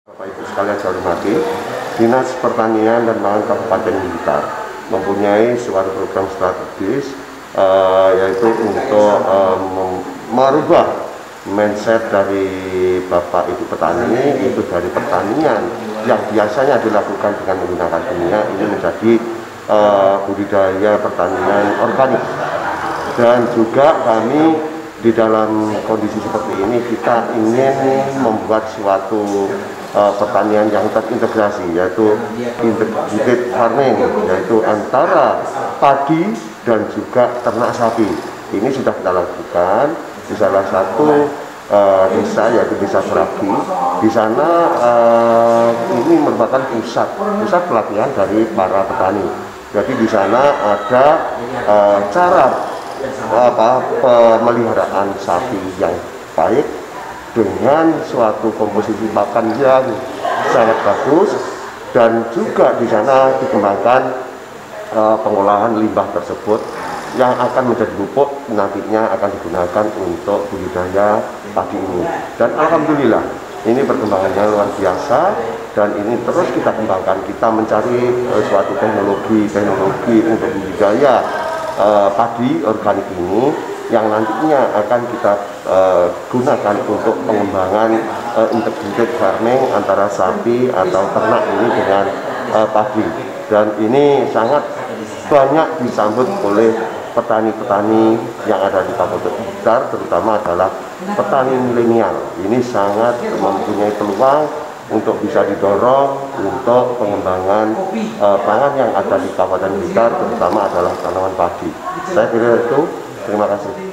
Bapak Ibu sekalian saya hormati, Dinas Pertanian dan Pangan Kabupaten Blitar mempunyai suatu program strategis yaitu untuk merubah mindset dari Bapak Ibu petani, yaitu dari pertanian yang biasanya dilakukan dengan menggunakan kimia ini menjadi budidaya pertanian organik. Dan juga kami di dalam kondisi seperti ini kita ingin membuat suatu pertanian yang terintegrasi, yaitu integrated farming, yaitu antara padi dan juga ternak sapi. Ini sudah kita lakukan di salah satu desa, yaitu Desa Seragi. Di sana ini merupakan pusat pelatihan dari para petani. Jadi di sana ada cara pemeliharaan sapi yang baik dengan suatu komposisi pakan yang sangat bagus, dan juga di sana dikembangkan pengolahan limbah tersebut yang akan menjadi pupuk nantinya akan digunakan untuk budidaya padi ini. Dan alhamdulillah ini perkembangannya luar biasa, dan ini terus kita kembangkan. Kita mencari suatu teknologi untuk budidaya padi organik ini yang nantinya akan kita gunakan untuk pengembangan integrated farming antara sapi atau ternak ini dengan padi. Dan ini sangat banyak disambut oleh petani-petani yang ada di Kabupaten Blitar, terutama adalah petani milenial. Ini sangat mempunyai peluang untuk bisa didorong untuk pengembangan pangan yang ada di Kabupaten Blitar, terutama adalah tanaman padi. Saya kira itu. Terima kasih.